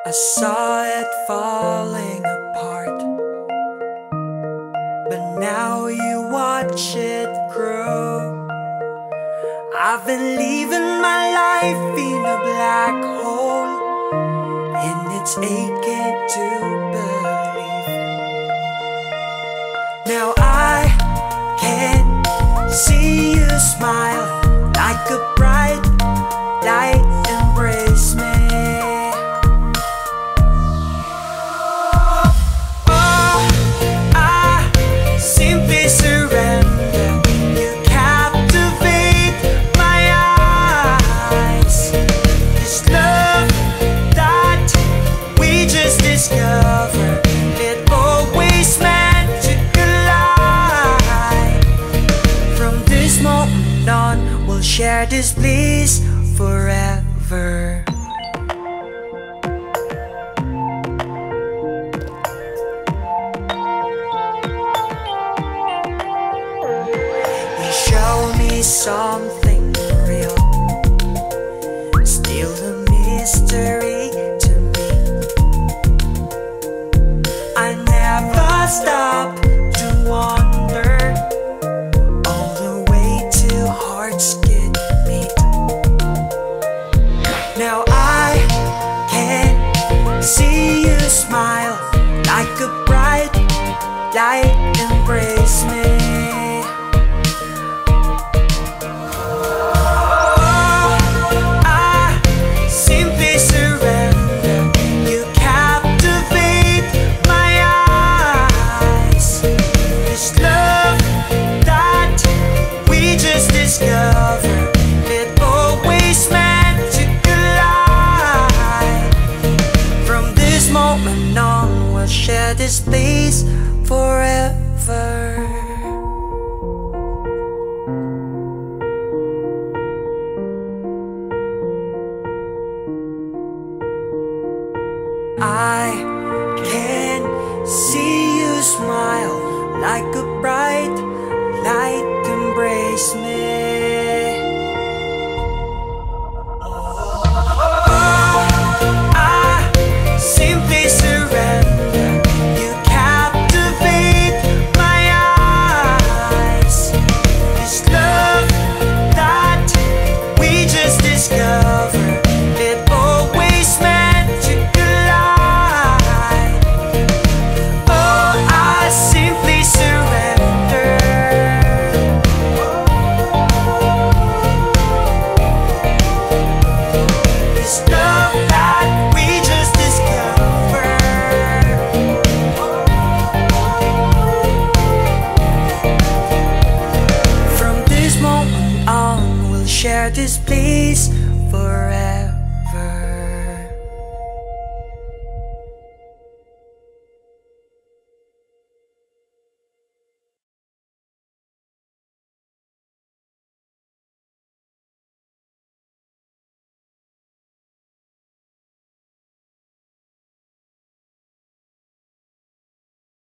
I saw it falling apart, but now you watch it grow. I've been living my life in a black hole, and it's aching to believe. Now I can see you smile like a bright light embrace me. It always meant to collide. From this moment on, we'll share this bliss forever. You show me something real, still a mystery. Stop to wonder all the way till hearts get meet. Now I can see you smile like a bright light embrace me. It always meant to collide. From this moment on, we'll share this place forever. I can see you smile like a bright light embrace me. Share this place forever.